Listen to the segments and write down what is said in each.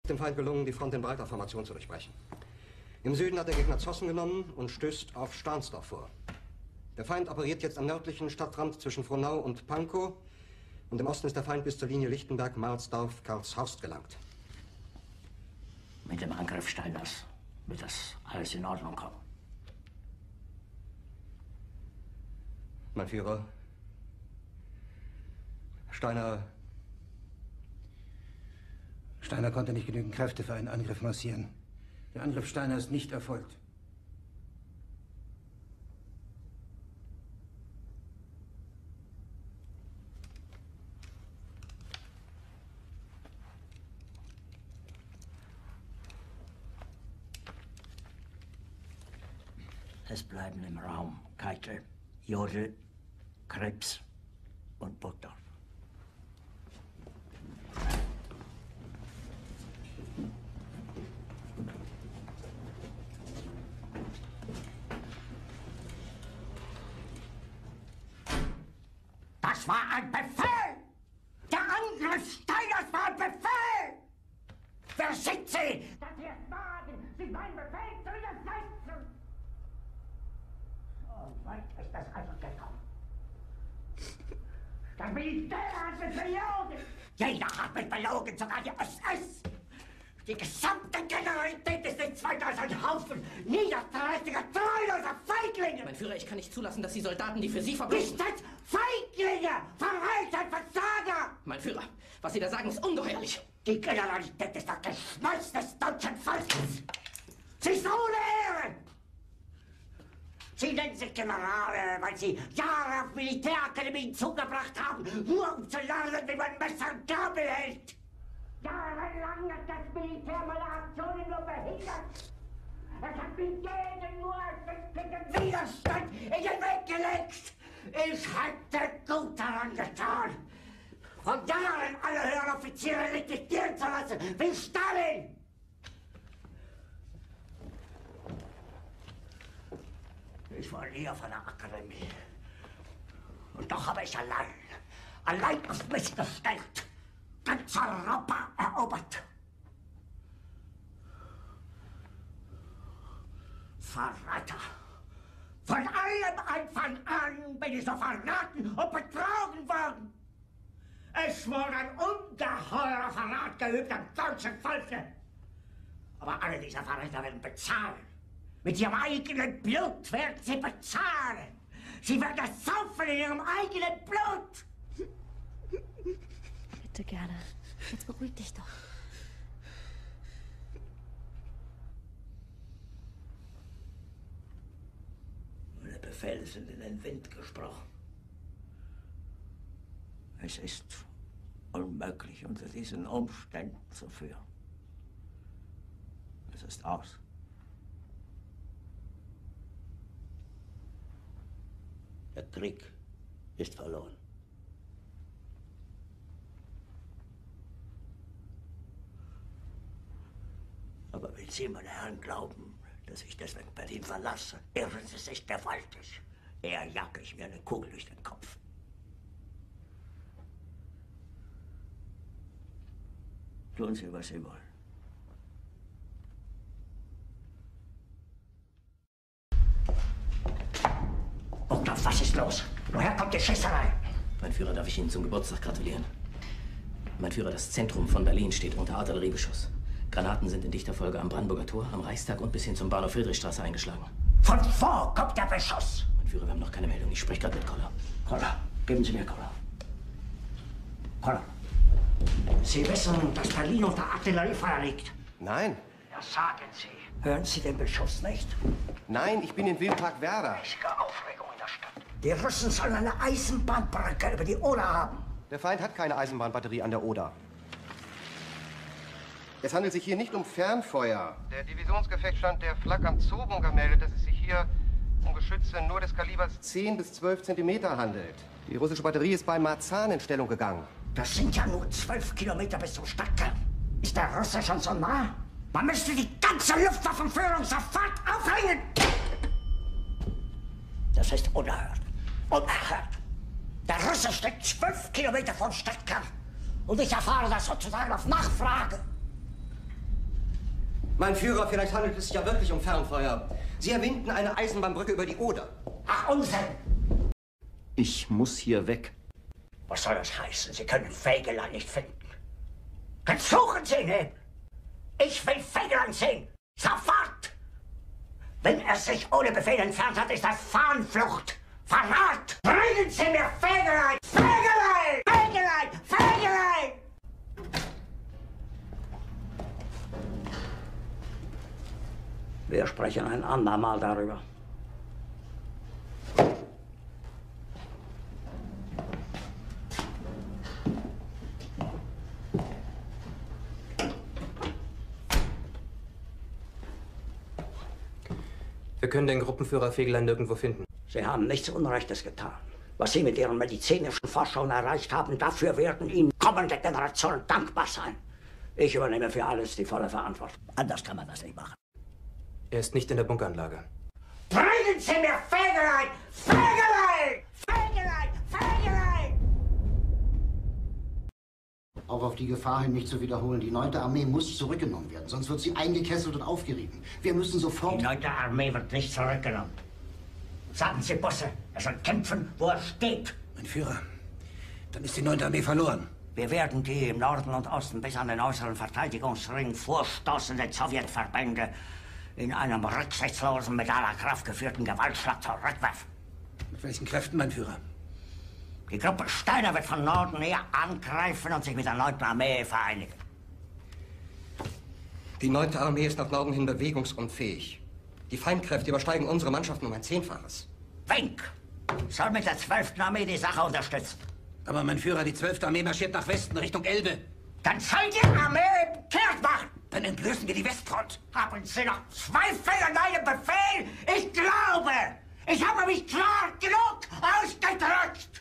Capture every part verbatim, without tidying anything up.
Dem Feind gelungen, die Front in breiter Formation zu durchbrechen. Im Süden hat der Gegner Zossen genommen und stößt auf Stahnsdorf vor. Der Feind operiert jetzt am nördlichen Stadtrand zwischen Frohnau und Pankow und im Osten ist der Feind bis zur Linie Lichtenberg-Marsdorf-Karlshorst gelangt. Mit dem Angriff Steiners wird das alles in Ordnung kommen. Mein Führer, Steiner... Steiner konnte nicht genügend Kräfte für einen Angriff massieren. Der Angriff Steiner ist nicht erfolgt. Es bleiben im Raum Keitel, Jodl, Krebs und Burgdorf. Das war ein Befehl! Der Angriff Steiners war ein Befehl! Wer sind Sie, dass Sie es wagen, sich meinen Befehl zu widersetzen? So weit ist das also gekommen. Das Militär hat mich belogen! Jeder hat mich belogen, sogar die S S! Die gesamte Generalität ist nichts weiter als ein Haufen niederträchtiger, treuloser Feiglinge! Mein Führer, ich kann nicht zulassen, dass die Soldaten, die für Sie verbringen... Nicht als Feiglinge! Verreiter, Versager! Mein Führer, was Sie da sagen, ist ungeheuerlich! Die Generalität ist das Geschmeiß des deutschen Volkes! Sie ist ohne Ehre! Sie nennen sich Generale, weil Sie Jahre auf Militärakademien zugebracht haben, nur um zu lernen, wie man Messer und Gabel hält! Jahrelang hat das Militär meine Aktionen nur behindert. Es hat mir jeden nur ersichtlichen Widerstand in den Weg gelegt. Ich hätte gut daran getan, von Jahren alle höheren Offiziere liquidieren zu lassen, wie Stalin. Ich war nie auf einer Akademie. Und doch habe ich allein, allein auf mich gestellt, ganz Europa erobert. Verräter! Von allem Anfang an bin ich so verraten und betrogen worden. Es wurde ein ungeheurer Verrat geübt am deutschen Volke. Aber alle diese Verräter werden bezahlen. Mit ihrem eigenen Blut werden sie bezahlen. Sie werden das saufen in ihrem eigenen Blut. Bitte gerne. Jetzt beruhig dich doch. Meine Befehle sind in den Wind gesprochen. Es ist unmöglich, unter diesen Umständen zu führen. Es ist aus. Der Krieg ist verloren. Aber wenn Sie, meine Herren, glauben, dass ich deswegen Berlin verlasse, irren Sie sich gewaltig. Eher jage ich mir eine Kugel durch den Kopf. Tun Sie, was Sie wollen. Burgdorf, was ist los? Woher kommt die Schießerei? Mein Führer, darf ich Ihnen zum Geburtstag gratulieren? Mein Führer, das Zentrum von Berlin steht unter Artilleriebeschuss. Granaten sind in dichter Folge am Brandenburger Tor, am Reichstag und bis hin zum Bahnhof Friedrichstraße eingeschlagen. Von wo kommt der Beschuss? Mein Führer, wir haben noch keine Meldung. Ich spreche gerade mit Koller. Koller, geben Sie mir Koller. Koller, Sie wissen, dass Berlin unter Artilleriefeuer liegt. Nein. Ja, sagen Sie. Hören Sie den Beschuss nicht? Nein, ich bin im Wildpark Werder. Riesige Aufregung in der Stadt. Die Russen sollen eine Eisenbahnbrücke über die Oder haben. Der Feind hat keine Eisenbahnbatterie an der Oder. Es handelt sich hier nicht um Fernfeuer. Der Divisionsgefechtsstand der Flak am Zoobunker meldet, dass es sich hier um Geschütze nur des Kalibers zehn bis zwölf Zentimeter handelt. Die russische Batterie ist bei Marzahn in Stellung gegangen. Das sind ja nur zwölf Kilometer bis zum Stadtkern. Ist der Russe schon so nah? Man müsste die ganze Luftwaffenführung sofort aufhängen! Das ist unerhört. Unerhört. Der Russe steht zwölf Kilometer vom Stadtkern. Und ich erfahre das sozusagen auf Nachfrage. Mein Führer, vielleicht handelt es sich ja wirklich um Fernfeuer. Sie erwähnten eine Eisenbahnbrücke über die Oder. Ach, Unsinn! Ich muss hier weg. Was soll das heißen? Sie können Fegelein nicht finden. Dann suchen Sie ihn eben. Ich will Fegelein sehen. Sofort! Wenn er sich ohne Befehl entfernt hat, ist das Fahnenflucht. Verrat! Bringen Sie mir Fegelein! Fegelein! Fegelein! Fegelein! Wir sprechen ein andermal darüber. Wir können den Gruppenführer Fegelein nirgendwo finden. Sie haben nichts Unrechtes getan. Was Sie mit Ihren medizinischen Forschungen erreicht haben, dafür werden Ihnen kommende Generationen dankbar sein. Ich übernehme für alles die volle Verantwortung. Anders kann man das nicht machen. Er ist nicht in der Bunkeranlage. Bringen Sie mir Fegelein! Fegelein! Fegelein! Fegelein! Auch auf die Gefahr hin, mich zu wiederholen. Die neunte Armee muss zurückgenommen werden, sonst wird sie eingekesselt und aufgerieben. Wir müssen sofort... Die neunte Armee wird nicht zurückgenommen. Sagen Sie Busse, er soll kämpfen, wo er steht. Mein Führer, dann ist die neunte Armee verloren. Wir werden die im Norden und Osten bis an den äußeren Verteidigungsring vorstoßenden Sowjetverbände in einem rücksichtslosen, mit aller Kraft geführten Gewaltschlag zurückwerfen. Mit welchen Kräften, mein Führer? Die Gruppe Steiner wird von Norden her angreifen und sich mit der neunten Armee vereinigen. Die neunte Armee ist nach Norden hin bewegungsunfähig. Die Feindkräfte übersteigen unsere Mannschaften um ein Zehnfaches. Wink! Soll mit der zwölften Armee die Sache unterstützen. Aber mein Führer, die zwölfte Armee marschiert nach Westen, Richtung Elbe. Dann soll die Armee kehrt machen! Dann entblößen wir die Westfront. Haben Sie noch Zweifel an meinem Befehl? Ich glaube, ich habe mich klar genug ausgedrückt!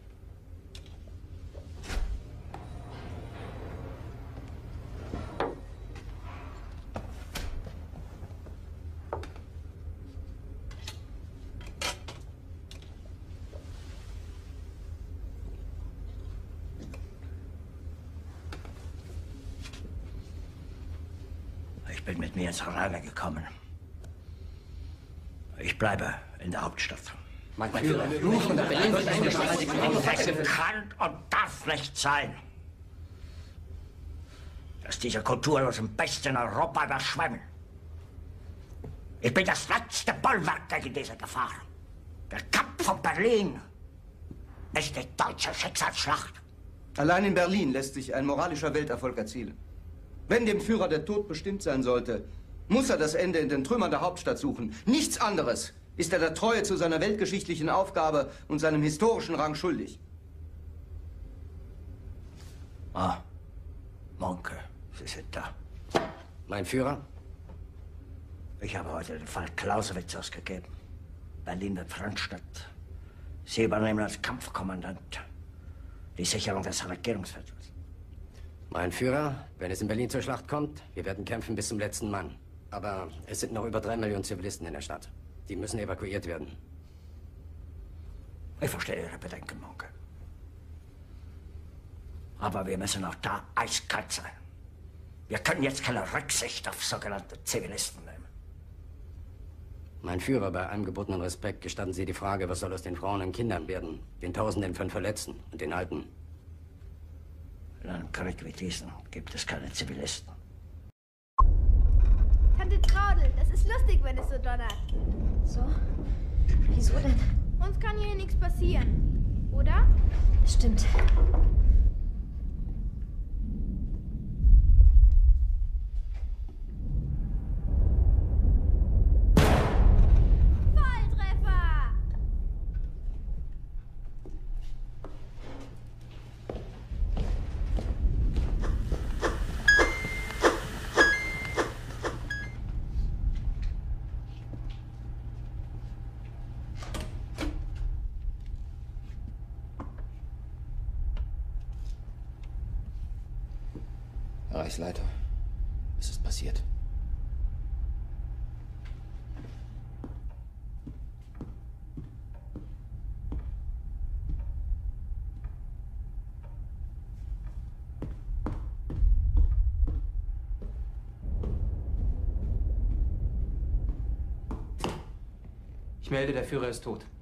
Ich bin mit mir ins Reine gekommen. Ich bleibe in der Hauptstadt. Mein Führer, Das kann und darf nicht sein, dass diese kulturlosen Bestien Europa überschwemmen. Ich bin das letzte Bollwerk gegen diese Gefahr. Der Kampf von Berlin ist die deutsche Schicksalsschlacht. Allein in Berlin lässt sich ein moralischer Welterfolg erzielen. Wenn dem Führer der Tod bestimmt sein sollte, muss er das Ende in den Trümmern der Hauptstadt suchen. Nichts anderes ist er der Treue zu seiner weltgeschichtlichen Aufgabe und seinem historischen Rang schuldig. Ah, Monke, Sie sind da. Mein Führer? Ich habe heute den Fall Clausewitz ausgegeben. Berlin wird Frontstadt. Sie übernehmen als Kampfkommandant die Sicherung des Regierungsviertels. Mein Führer, wenn es in Berlin zur Schlacht kommt, wir werden kämpfen bis zum letzten Mann. Aber es sind noch über drei Millionen Zivilisten in der Stadt. Die müssen evakuiert werden. Ich verstehe Ihre Bedenken, Monke. Aber wir müssen auch da eiskalt sein. Wir können jetzt keine Rücksicht auf sogenannte Zivilisten nehmen. Mein Führer, bei allem gebotenen Respekt gestatten Sie die Frage, was soll aus den Frauen und Kindern werden, den Tausenden von Verletzten und den Alten? In einem Krieg wie diesen gibt es keine Zivilisten. Tante Traudel, das ist lustig, wenn es so donnert. So? Wieso denn? Uns kann hier nichts passieren, oder? Stimmt. Volltreffer! Reichsleiter, es ist passiert. Ich melde, der Führer ist tot.